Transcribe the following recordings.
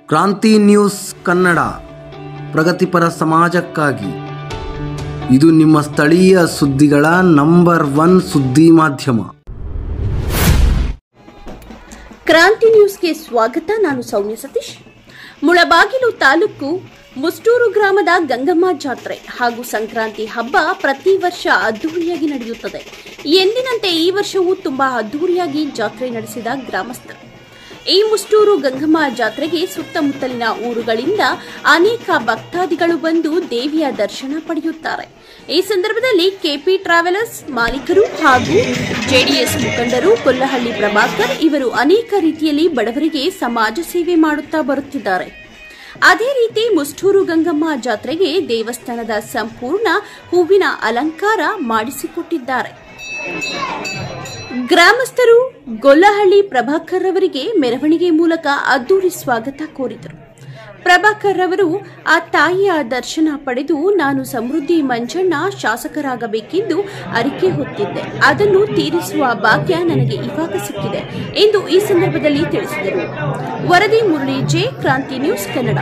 ಕ್ರಾಂತಿ ನ್ಯೂಸ್ ಕನ್ನಡ, ಪ್ರಗತಿಪರ ಸಮಾಜಕ್ಕಾಗಿ. ಇದು ನಿಮ್ಮ ಸ್ಥಳೀಯ ಸುದ್ದಿಗಳ ನಂಬರ್ 1 ಸುದ್ದಿ ಮಾಧ್ಯಮ. ಕ್ರಾಂತಿ ನ್ಯೂಸ್ಗೆ ಸ್ವಾಗತ. ನಾನು ಸೌಮ್ಯ ಸತೀಶ್. ಮುಳಬಾಗಿಲು ತಾಲೂಕು ಮುಷ್ಟೂರು ಗ್ರಾಮದ ಗಂಗಮ್ಮ ಜಾತ್ರೆ ಹಾಗೂ ಸಂಕ್ರಾಂತಿ ಹಬ್ಬ ಪ್ರತಿ ವರ್ಷ ಅದ್ದೂರಿಯಾಗಿ ನಡೆಯುತ್ತದೆ. ಎಂದಿನಂತೆ ಈ ವರ್ಷವೂ ತುಂಬಾ ಅದ್ದೂರಿಯಾಗಿ ಜಾತ್ರೆ ನಡೆಸಿದ ಗ್ರಾಮಸ್ಥರು. ಈ ಮುಷ್ಟೂರು ಗಂಗಮ್ಮ ಜಾತ್ರೆಗೆ ಸುತ್ತಮುತ್ತಲಿನ ಊರುಗಳಿಂದ ಅನೇಕ ಭಕ್ತಾದಿಗಳು ಬಂದು ದೇವಿಯ ದರ್ಶನ ಪಡೆಯುತ್ತಾರೆ. ಈ ಸಂದರ್ಭದಲ್ಲಿ ಕೆಪಿ ಟ್ರಾವೆಲರ್ಸ್ ಮಾಲೀಕರು ಹಾಗೂ ಜೆಡಿಎಸ್ ಮುಖಂಡರು ಕೊಲ್ಲಹಳ್ಳಿ ಪ್ರಭಾಕರ್ ಇವರು ಅನೇಕ ರೀತಿಯಲ್ಲಿ ಬಡವರಿಗೆ ಸಮಾಜ ಸೇವೆ ಮಾಡುತ್ತಾ ಬರುತ್ತಿದ್ದಾರೆ. ಅದೇ ರೀತಿ ಮುಷ್ಟೂರು ಗಂಗಮ್ಮ ಜಾತ್ರೆಗೆ ದೇವಸ್ಥಾನದ ಸಂಪೂರ್ಣ ಹೂವಿನ ಅಲಂಕಾರ ಮಾಡಿಸಿಕೊಟ್ಟಿದ್ದಾರೆ. ಗ್ರಾಮಸ್ಥರು ಗೊಲ್ಲಹಳ್ಳಿ ಪ್ರಭಾಕರ್ ಅವರಿಗೆ ಮೆರವಣಿಗೆ ಮೂಲಕ ಅದ್ದೂರಿ ಸ್ವಾಗತ ಕೋರಿದರು. ಪ್ರಭಾಕರ್ ಅವರು ಆ ತಾಯಿಯ ದರ್ಶನ ಪಡೆದು ನಾನು ಸಮೃದ್ಧಿ ಮಂಜಣ್ಣ ಶಾಸಕರಾಗಬೇಕೆಂದು ಅರಿಕೆ ಹೊತ್ತಿದ್ದೆ, ಅದನ್ನು ತೀರಿಸುವ ಭಾಗ್ಯ ನನಗೆ ಇವಾಗ ಸಿಕ್ಕಿದೆ ಎಂದು ಈ ಸಂದರ್ಭದಲ್ಲಿ ತಿಳಿಸಿದರು. ವರದಿ ಮುರಳಿ ಜೆ, ಕ್ರಾಂತಿ ನ್ಯೂಸ್ ಕನ್ನಡ.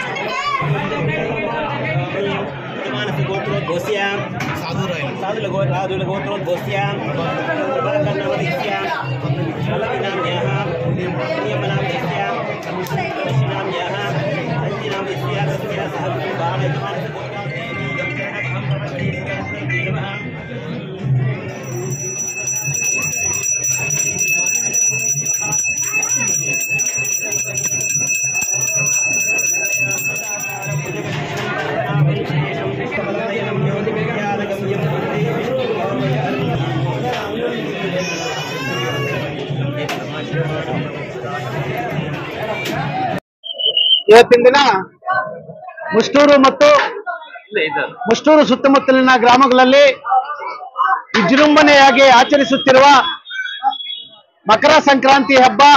ಇವತ್ತಿನ ದಿನ ಮುಷ್ಟೂರು ಮತ್ತು ಮುಷ್ಟೂರು ಸುತ್ತಮುತ್ತಲಿನ ಗ್ರಾಮಗಳಲ್ಲಿ ವಿಜೃಂಭಣೆಯಾಗಿ ಆಚರಿಸುತ್ತಿರುವ ಮಕರ ಸಂಕ್ರಾಂತಿ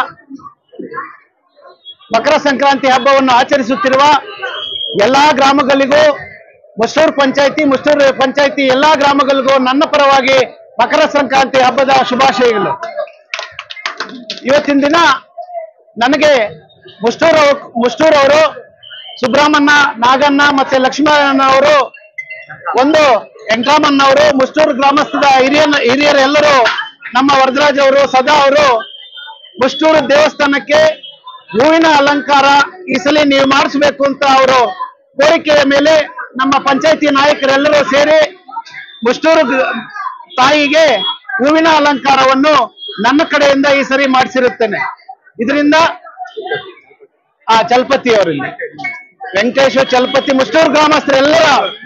ಹಬ್ಬವನ್ನು ಆಚರಿಸುತ್ತಿರುವ ಎಲ್ಲಾ ಗ್ರಾಮಗಳಿಗೂ ಮುಷ್ಟೂರು ಪಂಚಾಯಿತಿ ಎಲ್ಲಾ ಗ್ರಾಮಗಳಿಗೂ ನನ್ನ ಪರವಾಗಿ ಮಕರ ಸಂಕ್ರಾಂತಿ ಹಬ್ಬದ ಶುಭಾಶಯಗಳು. ಇವತ್ತಿನ ದಿನ ನನಗೆ ಮುಷ್ಟೂರು ಅವರು, ಸುಬ್ರಹ್ಮಣ್ಯ, ನಾಗಣ್ಣ ಮತ್ತೆ ಲಕ್ಷ್ಮಣ ಅವರು, ಒಂದು ವೆಂಕಟರಾಮಣ್ಣ ಅವರು, ಮುಷ್ಟೂರು ಗ್ರಾಮಸ್ಥದ ಹಿರಿಯರೆಲ್ಲರೂ, ನಮ್ಮ ವರದರಾಜ್ ಅವರು, ಸದಾ ಅವರು ಮುಷ್ಟೂರು ದೇವಸ್ಥಾನಕ್ಕೆ ಹೂವಿನ ಅಲಂಕಾರ ಈ ಸಲ ನೀವು ಮಾಡಿಸ್ಬೇಕು ಅಂತ ಅವರು ಕೋರಿಕೆಯ ಮೇಲೆ ನಮ್ಮ ಪಂಚಾಯತಿ ನಾಯಕರೆಲ್ಲರೂ ಸೇರಿ ಮುಷ್ಟೂರು ತಾಯಿಗೆ ಹೂವಿನ ಅಲಂಕಾರವನ್ನು ನನ್ನ ಕಡೆಯಿಂದ ಈ ಸರಿ ಮಾಡಿಸಿರುತ್ತೇನೆ. ಇದರಿಂದ ಚಲಪತಿ ಅವರಲ್ಲಿ ವೆಂಕಟೇಶ್ವರ ಚಲಪತಿ ಮುಷ್ಟೂರು ಗ್ರಾಮಸ್ಥರೆಲ್ಲರ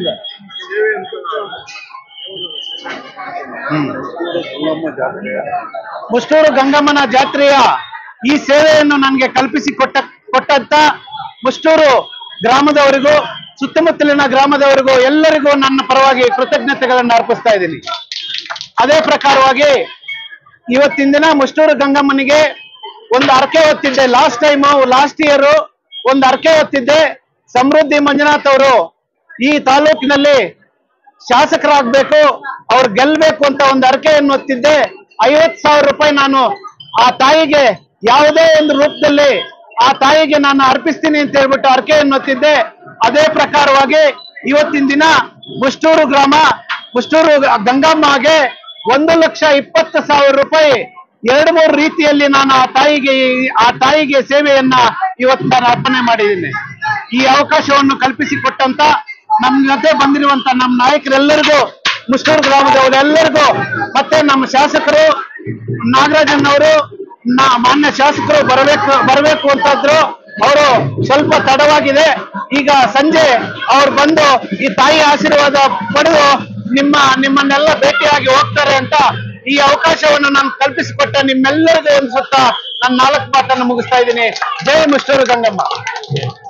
ಮುಷ್ಟೂರು ಗಂಗಮ್ಮನ ಜಾತ್ರೆಯ ಈ ಸೇವೆಯನ್ನು ನನಗೆ ಕಲ್ಪಿಸಿ ಕೊಟ್ಟಂತ ಮುಷ್ಟೂರು ಗ್ರಾಮದವರಿಗೂ ಸುತ್ತಮುತ್ತಲಿನ ಗ್ರಾಮದವರಿಗೂ ಎಲ್ಲರಿಗೂ ನನ್ನ ಪರವಾಗಿ ಕೃತಜ್ಞತೆಗಳನ್ನು ಅರ್ಪಿಸ್ತಾ ಇದ್ದೀನಿ. ಅದೇ ಪ್ರಕಾರವಾಗಿ ಇವತ್ತಿನ ದಿನ ಮುಷ್ಟೂರು ಗಂಗಮ್ಮನಿಗೆ ಒಂದು ಅರ್ಕೆ ಹೊತ್ತಿದ್ದೆ. ಲಾಸ್ಟ್ ಇಯರ್ ಒಂದು ಅರ್ಕೆ ಹೊತ್ತಿದ್ದೆ. ಸಮೃದ್ಧಿ ಮಂಜುನಾಥ್ ಅವರು ಈ ತಾಲೂಕಿನಲ್ಲಿ ಶಾಸಕರಾಗಬೇಕು, ಅವ್ರು ಗೆಲ್ಬೇಕು ಅಂತ ಒಂದು ಅರ್ಕೆಯನ್ನು ಹೊತ್ತಿದ್ದೆ. 50,000 ರೂಪಾಯಿ ನಾನು ಆ ತಾಯಿಗೆ ಯಾವುದೇ ಒಂದು ರೂಪದಲ್ಲಿ ಆ ತಾಯಿಗೆ ನಾನು ಅರ್ಪಿಸ್ತೀನಿ ಅಂತ ಹೇಳ್ಬಿಟ್ಟು ಅರ್ಕೆಯನ್ನು ಹೊತ್ತಿದ್ದೆ. ಅದೇ ಪ್ರಕಾರವಾಗಿ ಇವತ್ತಿನ ದಿನ ಮುಷ್ಟೂರು ಗಂಗಮ್ಮಗೆ 1,20,000 ರೂಪಾಯಿ 2-3 ರೀತಿಯಲ್ಲಿ ನಾನು ಆ ತಾಯಿಗೆ ಸೇವೆಯನ್ನ ಇವತ್ತು ನಾನು ಅರ್ಪಣೆ ಮಾಡಿದ್ದೀನಿ. ಈ ಅವಕಾಶವನ್ನು ಕಲ್ಪಿಸಿಕೊಟ್ಟಂತ ನಮ್ಮ ಜೊತೆ ಬಂದಿರುವಂತ ನಮ್ಮ ನಾಯಕರೆಲ್ಲರಿಗೂ, ಮುಷ್ಟೂರು ಗ್ರಾಮದವರೆಲ್ಲರಿಗೂ, ಮತ್ತೆ ನಮ್ಮ ಶಾಸಕರು ನಾಗರಾಜಣ್ಣವರು, ಮಾನ್ಯ ಶಾಸಕರು ಬರಬೇಕು ಅಂತಂದ್ರು. ಅವರು ಸ್ವಲ್ಪ ತಡವಾಗಿದೆ. ಈಗ ಸಂಜೆ ಅವ್ರು ಬಂದು ಈ ತಾಯಿ ಆಶೀರ್ವಾದ ಪಡೆದು ನಿಮ್ಮನ್ನೆಲ್ಲ ಭೇಟಿಯಾಗಿ ಹೋಗ್ತಾರೆ ಅಂತ ಈ ಅವಕಾಶವನ್ನು ನಾನು ಕಲ್ಪಿಸಿಕೊಟ್ಟ ನಿಮ್ಮೆಲ್ಲರಿಗೂ ಅನ್ಸುತ್ತಾ ನಾನು 4 ಮಾತನ್ನು ಮುಗಿಸ್ತಾ ಇದ್ದೀನಿ. ಜೈ ಮುಷ್ಟೂರು ಗಂಗಮ್ಮ.